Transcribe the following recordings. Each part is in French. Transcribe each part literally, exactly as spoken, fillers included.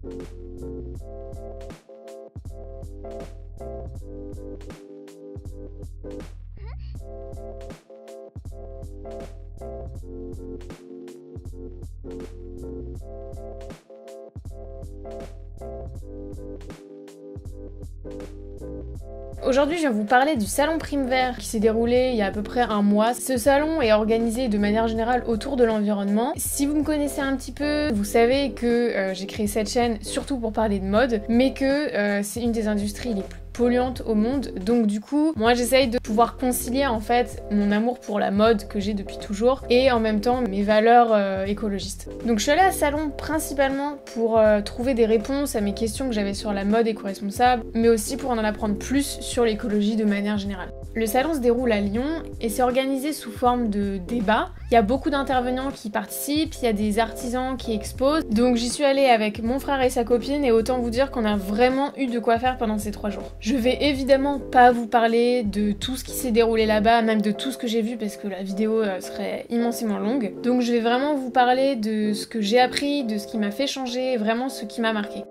Aujourd'hui, je viens vous parler du salon Primevert qui s'est déroulé il y a à peu près un mois. Ce salon est organisé de manière générale autour de l'environnement. Si vous me connaissez un petit peu, vous savez que euh, j'ai créé cette chaîne surtout pour parler de mode, mais que euh, c'est une des industries les plus polluante au monde, donc du coup moi j'essaye de pouvoir concilier en fait mon amour pour la mode que j'ai depuis toujours et en même temps mes valeurs euh, écologistes. Donc je suis allée à ce salon principalement pour euh, trouver des réponses à mes questions que j'avais sur la mode éco-responsable, mais aussi pour en apprendre plus sur l'écologie de manière générale. Le salon se déroule à Lyon et c'est organisé sous forme de débat. Il y a beaucoup d'intervenants qui participent, il y a des artisans qui exposent, donc j'y suis allée avec mon frère et sa copine et autant vous dire qu'on a vraiment eu de quoi faire pendant ces trois jours. Je vais évidemment pas vous parler de tout ce qui s'est déroulé là-bas, même de tout ce que j'ai vu parce que la vidéo serait immensément longue. Donc je vais vraiment vous parler de ce que j'ai appris, de ce qui m'a fait changer, vraiment ce qui m'a marqué.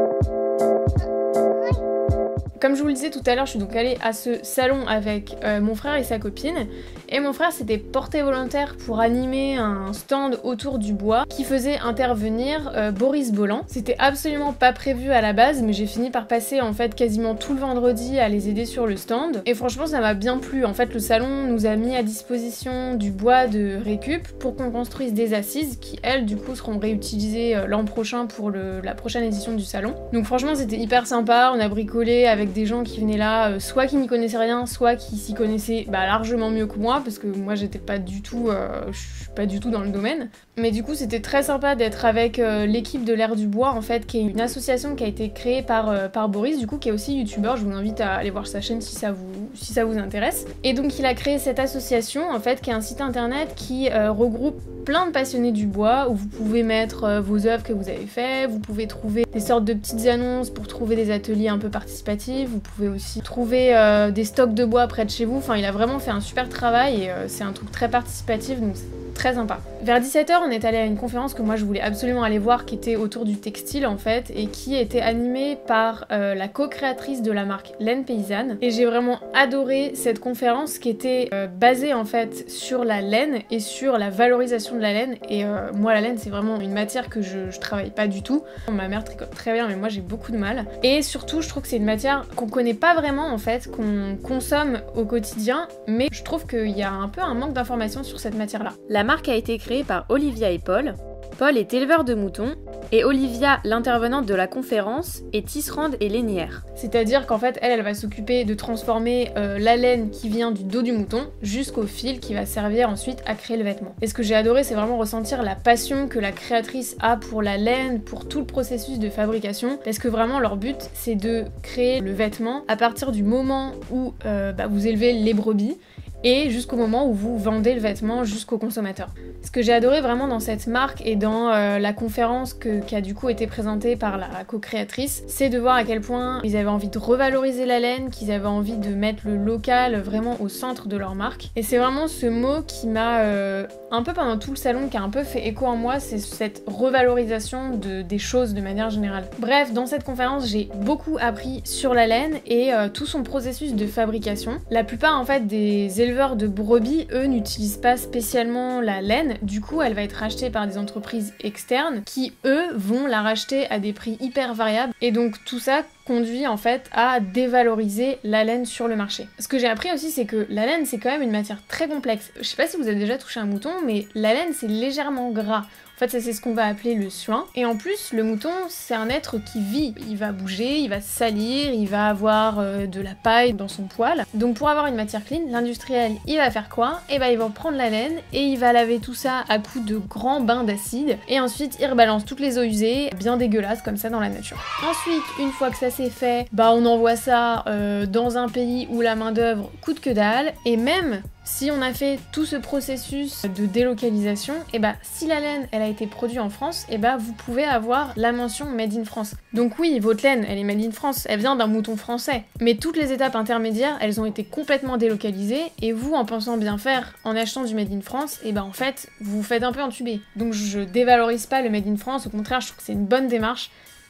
Comme je vous le disais tout à l'heure, je suis donc allée à ce salon avec euh, mon frère et sa copine. Et mon frère s'était porté volontaire pour animer un stand autour du bois qui faisait intervenir euh, Boris Bolland. C'était absolument pas prévu à la base, mais j'ai fini par passer en fait quasiment tout le vendredi à les aider sur le stand. Et franchement, ça m'a bien plu. En fait, le salon nous a mis à disposition du bois de récup pour qu'on construise des assises qui, elles, du coup, seront réutilisées euh, l'an prochain pour le, la prochaine édition du salon. Donc franchement, c'était hyper sympa. On a bricolé avec des gens qui venaient là, euh, soit qui n'y connaissaient rien, soit qui s'y connaissaient bah, largement mieux que moi, parce que moi j'étais pas du tout, euh, je suis pas du tout dans le domaine. Mais du coup c'était très sympa d'être avec euh, l'équipe de l'Air du Bois en fait, qui est une association qui a été créée par, euh, par Boris, du coup qui est aussi youtubeur. Je vous invite à aller voir sa chaîne si ça vous, si ça vous intéresse. Et donc il a créé cette association en fait, qui est un site internet qui euh, regroupe plein de passionnés du bois, où vous pouvez mettre euh, vos œuvres que vous avez fait, vous pouvez trouver des sortes de petites annonces pour trouver des ateliers un peu participatifs, vous pouvez aussi trouver euh, des stocks de bois près de chez vous. Enfin il a vraiment fait un super travail et euh, c'est un truc très participatif, donc c'est très sympa. Vers dix-sept heures, on est allé à une conférence que moi je voulais absolument aller voir, qui était autour du textile en fait, et qui était animée par euh, la co-créatrice de la marque Laine Paysanne. Et j'ai vraiment adoré cette conférence qui était euh, basée en fait sur la laine et sur la valorisation de la laine. Et euh, moi la laine c'est vraiment une matière que je, je travaille pas du tout. Ma mère tricote très bien mais moi j'ai beaucoup de mal. Et surtout je trouve que c'est une matière qu'on connaît pas vraiment en fait, qu'on consomme au quotidien, mais je trouve qu'il y a un peu un manque d'informations sur cette matière là. La marque a été créée par Olivia et Paul. Paul est éleveur de moutons et Olivia, l'intervenante de la conférence, est tisserande et lainière. C'est-à-dire qu'en fait, elle, elle va s'occuper de transformer euh, la laine qui vient du dos du mouton jusqu'au fil qui va servir ensuite à créer le vêtement. Et ce que j'ai adoré, c'est vraiment ressentir la passion que la créatrice a pour la laine, pour tout le processus de fabrication, parce que vraiment leur but, c'est de créer le vêtement à partir du moment où euh, bah, vous élevez les brebis, et jusqu'au moment où vous vendez le vêtement jusqu'au consommateur. Ce que j'ai adoré vraiment dans cette marque et dans euh, la conférence que, qui a du coup été présentée par la co-créatrice, c'est de voir à quel point ils avaient envie de revaloriser la laine, qu'ils avaient envie de mettre le local vraiment au centre de leur marque. Et c'est vraiment ce mot qui m'a, euh, un peu pendant tout le salon, qui a un peu fait écho en moi, c'est cette revalorisation de, des choses de manière générale. Bref, dans cette conférence, j'ai beaucoup appris sur la laine et euh, tout son processus de fabrication. La plupart en fait des éleveurs de brebis, eux, n'utilisent pas spécialement la laine, du coup elle va être rachetée par des entreprises externes qui, eux, vont la racheter à des prix hyper variables, et donc tout ça conduit en fait à dévaloriser la laine sur le marché. Ce que j'ai appris aussi, c'est que la laine c'est quand même une matière très complexe. Je sais pas si vous avez déjà touché un mouton, mais la laine c'est légèrement gras. En fait, ça c'est ce qu'on va appeler le suin. Et en plus, le mouton, c'est un être qui vit. Il va bouger, il va salir, il va avoir euh, de la paille dans son poil. Donc pour avoir une matière clean, l'industriel, il va faire quoi? Et bah il va prendre la laine et il va laver tout ça à coups de grands bains d'acide. Et ensuite, il rebalance toutes les eaux usées, bien dégueulasses comme ça dans la nature. Ensuite, une fois que ça c'est fait, bah on envoie ça euh, dans un pays où la main d'œuvre coûte que dalle. Et même si on a fait tout ce processus de délocalisation, et bah si la laine elle a été produite en France, et bah vous pouvez avoir la mention Made in France. Donc oui, votre laine elle est Made in France, elle vient d'un mouton français, mais toutes les étapes intermédiaires elles ont été complètement délocalisées, et vous en pensant bien faire, en achetant du Made in France, et bah en fait vous vous faites un peu entuber. Donc je dévalorise pas le Made in France, au contraire je trouve que c'est une bonne démarche,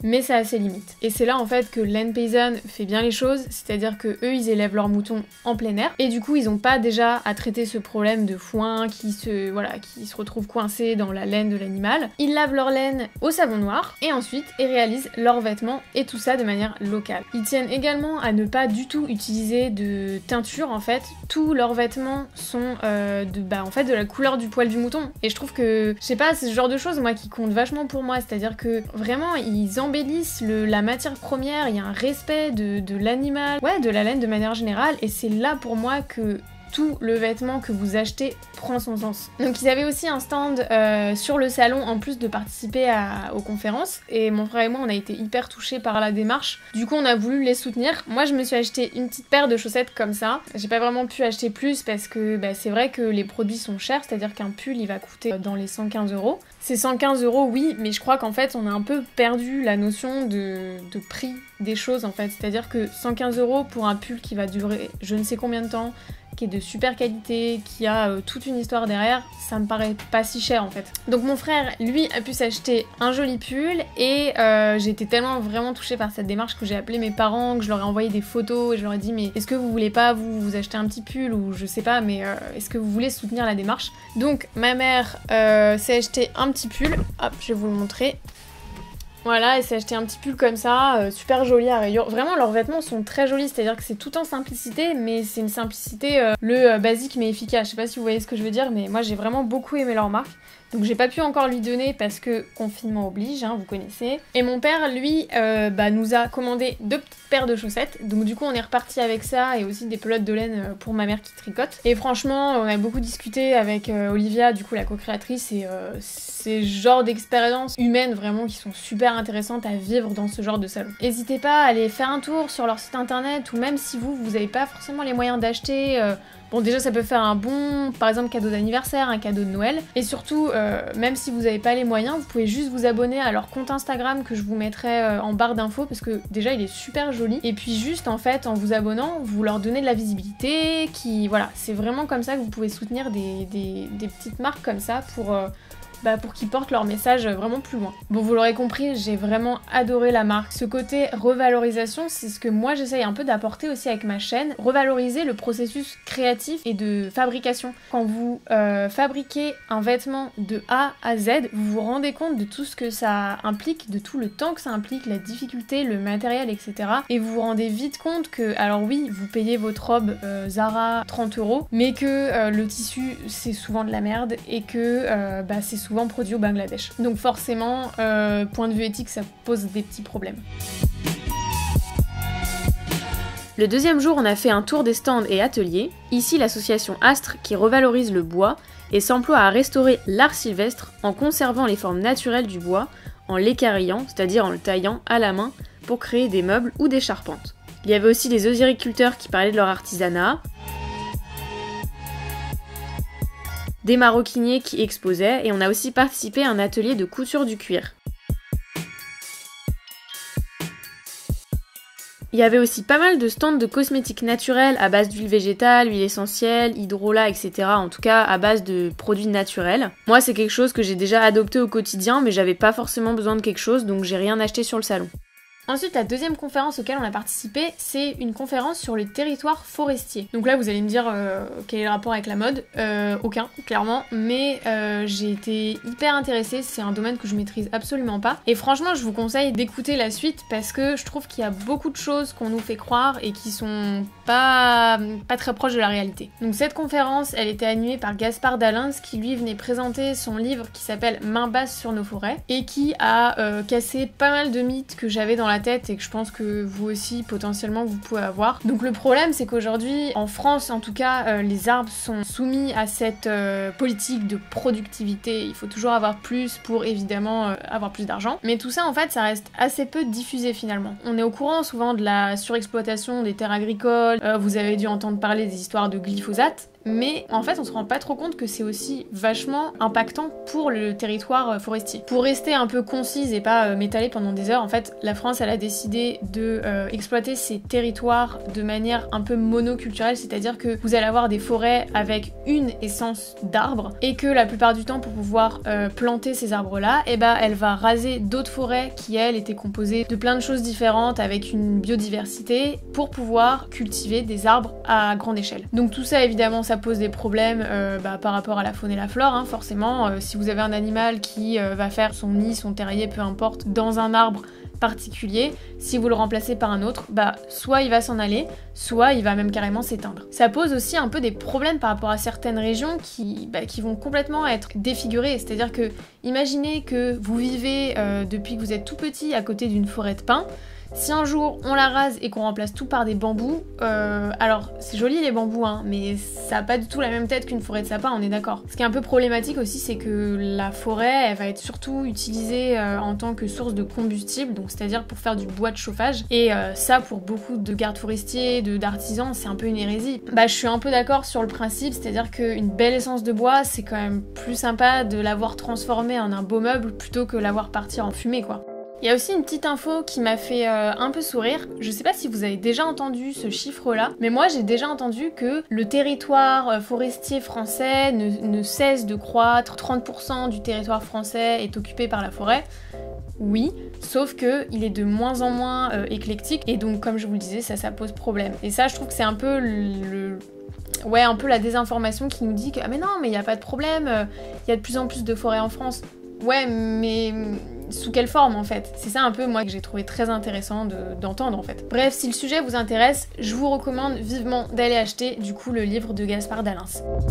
mais ça a ses limites. Et c'est là en fait que Laine Paysanne fait bien les choses, c'est-à-dire que eux ils élèvent leurs moutons en plein air, et du coup ils ont pas déjà à traiter ce problème de foin qui se, voilà, qui se retrouve coincé dans la laine de l'animal. Ils lavent leur laine au savon noir, et ensuite ils réalisent leurs vêtements, et tout ça de manière locale. Ils tiennent également à ne pas du tout utiliser de teinture en fait, tous leurs vêtements sont euh, de, bah, en fait, de la couleur du poil du mouton, et je trouve que, je sais pas, c'est ce genre de choses moi qui compte vachement pour moi, c'est-à-dire que vraiment ils embellissent le, la matière première, il y a un respect de, de l'animal, ouais, de la laine de manière générale, et c'est là pour moi que tout le vêtement que vous achetez prend son sens. Donc ils avaient aussi un stand euh, sur le salon en plus de participer à, aux conférences, et mon frère et moi on a été hyper touchés par la démarche, du coup on a voulu les soutenir. Moi je me suis acheté une petite paire de chaussettes comme ça, j'ai pas vraiment pu acheter plus parce que bah, c'est vrai que les produits sont chers, c'est-à-dire qu'un pull il va coûter dans les cent quinze euros. C'est cent quinze euros oui, mais je crois qu'en fait on a un peu perdu la notion de, de prix des choses en fait, c'est-à-dire que cent quinze euros pour un pull qui va durer je ne sais combien de temps, qui est de super qualité, qui a euh, toute une histoire derrière, ça me paraît pas si cher en fait. Donc mon frère, lui, a pu s'acheter un joli pull, et euh, j'ai été tellement vraiment touchée par cette démarche que j'ai appelé mes parents, que je leur ai envoyé des photos, et je leur ai dit mais est-ce que vous voulez pas vous, vous acheter un petit pull, ou je sais pas, mais euh, est-ce que vous voulez soutenir la démarche? Donc ma mère euh, s'est acheté un petit pull, hop, je vais vous le montrer. Voilà, elle s'est acheté un petit pull comme ça, euh, super joli à rayures. Vraiment, leurs vêtements sont très jolis, c'est-à-dire que c'est tout en simplicité, mais c'est une simplicité, euh, le euh, basique mais efficace. Je sais pas si vous voyez ce que je veux dire, mais moi j'ai vraiment beaucoup aimé leur marque. Donc j'ai pas pu encore lui donner parce que confinement oblige, hein, vous connaissez. Et mon père, lui, euh, bah, nous a commandé deux petites paires de chaussettes. Donc du coup on est reparti avec ça, et aussi des pelotes de laine pour ma mère qui tricote. Et franchement, on a beaucoup discuté avec euh, Olivia, du coup la co-créatrice, et euh, c'est genre d'expériences humaines vraiment qui sont super intéressantes à vivre dans ce genre de salon. N'hésitez pas à aller faire un tour sur leur site internet, ou même si vous, vous avez pas forcément les moyens d'acheter... Euh, Bon déjà ça peut faire un bon, par exemple, cadeau d'anniversaire, un cadeau de Noël. Et surtout, euh, même si vous n'avez pas les moyens, vous pouvez juste vous abonner à leur compte Instagram que je vous mettrai euh, en barre d'infos, parce que déjà il est super joli. Et puis juste en fait, en vous abonnant, vous leur donnez de la visibilité, qui... Voilà, c'est vraiment comme ça que vous pouvez soutenir des, des, des petites marques comme ça pour... Euh, Bah pour qu'ils portent leur message vraiment plus loin. Bon, vous l'aurez compris, j'ai vraiment adoré la marque. Ce côté revalorisation, c'est ce que moi j'essaye un peu d'apporter aussi avec ma chaîne. Revaloriser le processus créatif et de fabrication. Quand vous euh, fabriquez un vêtement de A à Z, vous vous rendez compte de tout ce que ça implique, de tout le temps que ça implique, la difficulté, le matériel, et cetera. Et vous vous rendez vite compte que, alors oui, vous payez votre robe euh, Zara trente euros, mais que euh, le tissu c'est souvent de la merde, et que euh, bah, c'est souvent souvent produit au Bangladesh. Donc forcément, euh, point de vue éthique, ça pose des petits problèmes. Le deuxième jour, on a fait un tour des stands et ateliers. Ici, l'association Astre, qui revalorise le bois et s'emploie à restaurer l'art sylvestre en conservant les formes naturelles du bois, en l'équarrillant, c'est-à-dire en le taillant à la main pour créer des meubles ou des charpentes. Il y avait aussi des osériculteurs qui parlaient de leur artisanat, des maroquiniers qui exposaient, et on a aussi participé à un atelier de couture du cuir. Il y avait aussi pas mal de stands de cosmétiques naturels à base d'huile végétale, huile essentielle, hydrolat, et cetera. En tout cas à base de produits naturels. Moi c'est quelque chose que j'ai déjà adopté au quotidien, mais j'avais pas forcément besoin de quelque chose, donc j'ai rien acheté sur le salon. Ensuite, la deuxième conférence auquel on a participé, c'est une conférence sur le territoire forestier. Donc là, vous allez me dire euh, quel est le rapport avec la mode. Euh, aucun, clairement, mais euh, j'ai été hyper intéressée, c'est un domaine que je maîtrise absolument pas. Et franchement, je vous conseille d'écouter la suite parce que je trouve qu'il y a beaucoup de choses qu'on nous fait croire et qui sont pas, pas très proches de la réalité. Donc cette conférence, elle était animée par Gaspard Dalens qui lui venait présenter son livre qui s'appelle Main basse sur nos forêts et qui a euh, cassé pas mal de mythes que j'avais dans la tête et que je pense que vous aussi potentiellement vous pouvez avoir. Donc le problème c'est qu'aujourd'hui en France en tout cas euh, les arbres sont soumis à cette euh, politique de productivité, il faut toujours avoir plus pour évidemment euh, avoir plus d'argent, mais tout ça en fait ça reste assez peu diffusé finalement. On est au courant souvent de la surexploitation des terres agricoles, euh, vous avez dû entendre parler des histoires de glyphosate, mais en fait on se rend pas trop compte que c'est aussi vachement impactant pour le territoire forestier. Pour rester un peu concise et pas euh, m'étaler pendant des heures, en fait la France elle a décidé de euh, exploiter ses territoires de manière un peu monoculturelle, c'est-à-dire que vous allez avoir des forêts avec une essence d'arbres et que la plupart du temps pour pouvoir euh, planter ces arbres là, et ben elle va raser d'autres forêts qui elles étaient composées de plein de choses différentes avec une biodiversité pour pouvoir cultiver des arbres à grande échelle. Donc tout ça évidemment ça pose des problèmes euh, bah, par rapport à la faune et la flore, hein, forcément. Euh, si vous avez un animal qui euh, va faire son nid, son terrier, peu importe, dans un arbre particulier, si vous le remplacez par un autre, bah soit il va s'en aller, soit il va même carrément s'éteindre. Ça pose aussi un peu des problèmes par rapport à certaines régions qui, bah, qui vont complètement être défigurées, c'est-à-dire que imaginez que vous vivez euh, depuis que vous êtes tout petit à côté d'une forêt de pins. Si un jour on la rase et qu'on remplace tout par des bambous, euh, alors c'est joli les bambous, hein, mais ça n'a pas du tout la même tête qu'une forêt de sapin, on est d'accord. Ce qui est un peu problématique aussi, c'est que la forêt, elle va être surtout utilisée euh, en tant que source de combustible, donc c'est-à-dire pour faire du bois de chauffage. Et euh, ça, pour beaucoup de gardes forestiers, de d'artisans, c'est un peu une hérésie. Bah, je suis un peu d'accord sur le principe, c'est-à-dire qu'une belle essence de bois, c'est quand même plus sympa de l'avoir transformé en un beau meuble plutôt que l'avoir parti en fumée, quoi. Il y a aussi une petite info qui m'a fait euh, un peu sourire. Je sais pas si vous avez déjà entendu ce chiffre-là, mais moi j'ai déjà entendu que le territoire euh, forestier français ne, ne cesse de croître. trente pour cent du territoire français est occupé par la forêt. Oui, sauf que il est de moins en moins euh, éclectique, et donc comme je vous le disais, ça, ça pose problème. Et ça, je trouve que c'est un peu le... Ouais, un peu la désinformation qui nous dit que ah mais non, mais il y a pas de problème, il euh, y a de plus en plus de forêts en France. Ouais, mais sous quelle forme en fait? C'est ça un peu moi que j'ai trouvé très intéressant de, d'entendre en fait. Bref, si le sujet vous intéresse, je vous recommande vivement d'aller acheter du coup le livre de Gaspard Dalins.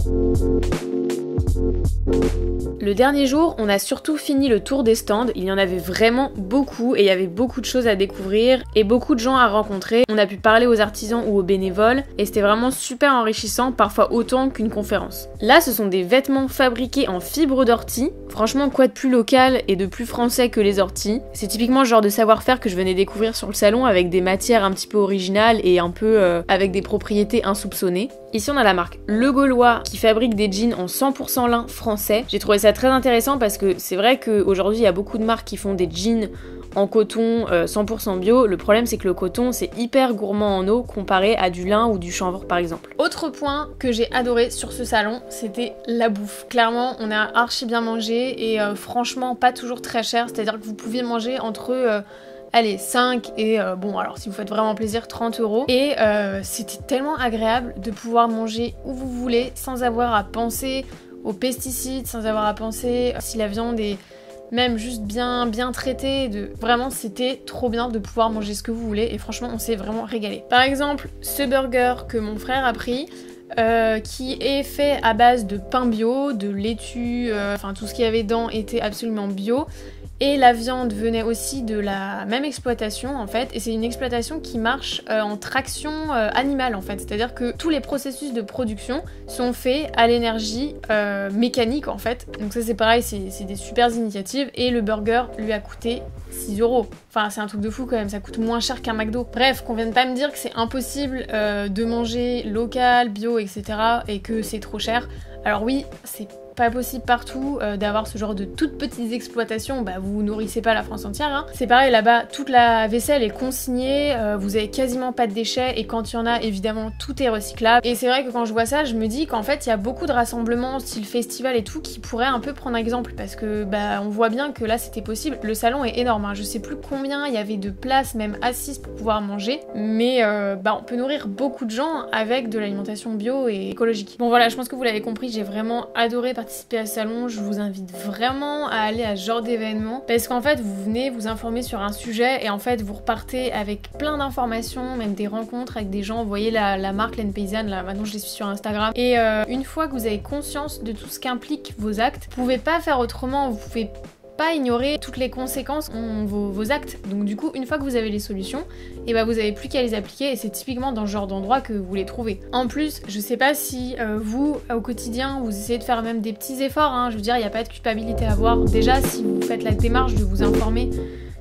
Le dernier jour, on a surtout fini le tour des stands, il y en avait vraiment beaucoup et il y avait beaucoup de choses à découvrir et beaucoup de gens à rencontrer. On a pu parler aux artisans ou aux bénévoles et c'était vraiment super enrichissant, parfois autant qu'une conférence. Là, ce sont des vêtements fabriqués en fibre d'ortie. Franchement, quoi de plus local et de plus français que les orties? C'est typiquement le genre de savoir-faire que je venais découvrir sur le salon avec des matières un petit peu originales et un peu euh, avec des propriétés insoupçonnées. Ici, on a la marque Le Gaulois qui fabrique des jeans en cent pour cent lin français. J'ai trouvé ça très intéressant parce que c'est vrai qu'aujourd'hui, il y a beaucoup de marques qui font des jeans en coton euh, cent pour cent bio. Le problème, c'est que le coton, c'est hyper gourmand en eau comparé à du lin ou du chanvre, par exemple. Autre point que j'ai adoré sur ce salon, c'était la bouffe. Clairement, on a archi bien mangé et euh, franchement, pas toujours très cher. C'est-à-dire que vous pouviez manger entre... Euh, allez, cinq et euh, bon, alors si vous faites vraiment plaisir, trente euros. Et euh, c'était tellement agréable de pouvoir manger où vous voulez sans avoir à penser aux pesticides, sans avoir à penser si la viande est même juste bien, bien traitée. De... Vraiment, c'était trop bien de pouvoir manger ce que vous voulez et franchement, on s'est vraiment régalé. Par exemple, ce burger que mon frère a pris, Euh, qui est fait à base de pain bio, de laitue, euh, enfin tout ce qu'il y avait dedans était absolument bio. Et la viande venait aussi de la même exploitation en fait, et c'est une exploitation qui marche euh, en traction euh, animale en fait, c'est-à-dire que tous les processus de production sont faits à l'énergie euh, mécanique en fait, donc ça c'est pareil, c'est, c'est des super initiatives, et le burger lui a coûté six euros. Enfin c'est un truc de fou quand même, ça coûte moins cher qu'un McDo. Bref, qu'on vienne pas me dire que c'est impossible euh, de manger local, bio, et cetera et que c'est trop cher. Alors oui, c'est pas possible partout euh, d'avoir ce genre de toutes petites exploitations, bah vous nourrissez pas la France entière, hein. C'est pareil là-bas, toute la vaisselle est consignée, euh, vous avez quasiment pas de déchets et quand il y en a, évidemment, tout est recyclable. Et c'est vrai que quand je vois ça, je me dis qu'en fait, il y a beaucoup de rassemblements, style festival et tout, qui pourraient un peu prendre exemple parce que bah on voit bien que là c'était possible. Le salon est énorme, hein. Je sais plus combien il y avait de places même assises pour pouvoir manger, mais euh, bah on peut nourrir beaucoup de gens avec de l'alimentation bio et écologique. Bon voilà, je pense que vous l'avez compris, j'ai vraiment adoré participer à ce salon. Je vous invite vraiment à aller à ce genre d'événement parce qu'en fait vous venez vous informer sur un sujet et en fait vous repartez avec plein d'informations, même des rencontres avec des gens. Vous voyez la, la marque Laine Paysanne, là maintenant je les suis sur Instagram, et euh, une fois que vous avez conscience de tout ce qu'impliquent vos actes, vous pouvez pas faire autrement, vous pouvez pas ignorer toutes les conséquences ont vos, vos actes. Donc du coup, une fois que vous avez les solutions, et bah vous avez plus qu'à les appliquer et c'est typiquement dans ce genre d'endroit que vous les trouvez. En plus, je sais pas si euh, vous, au quotidien, vous essayez de faire même des petits efforts, hein. Je veux dire, il n'y a pas de culpabilité à avoir. Déjà, si vous faites la démarche de vous informer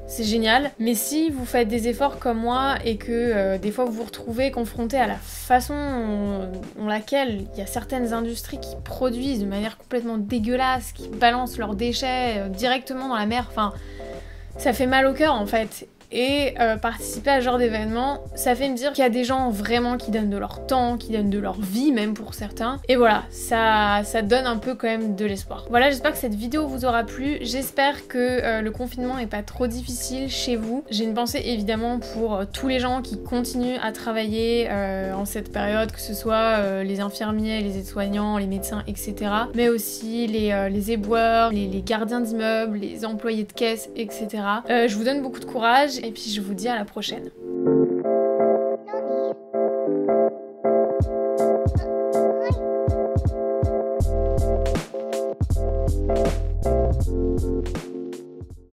c'est génial. Mais si vous faites des efforts comme moi et que euh, des fois vous vous retrouvez confronté à la façon en laquelle il y a certaines industries qui produisent de manière complètement dégueulasse, qui balancent leurs déchets euh, directement dans la mer, enfin, ça fait mal au cœur en fait. Et euh, participer à ce genre d'événement, ça fait me dire qu'il y a des gens vraiment qui donnent de leur temps, qui donnent de leur vie même pour certains. Et voilà, ça, ça donne un peu quand même de l'espoir. Voilà, j'espère que cette vidéo vous aura plu. J'espère que euh, le confinement est pas trop difficile chez vous. J'ai une pensée évidemment pour euh, tous les gens qui continuent à travailler euh, en cette période, que ce soit euh, les infirmiers, les aides-soignants, les médecins, et cetera. Mais aussi les, euh, les éboueurs, les, les gardiens d'immeubles, les employés de caisse, et cetera. Euh, je vous donne beaucoup de courage. Et puis je vous dis à la prochaine. Nani.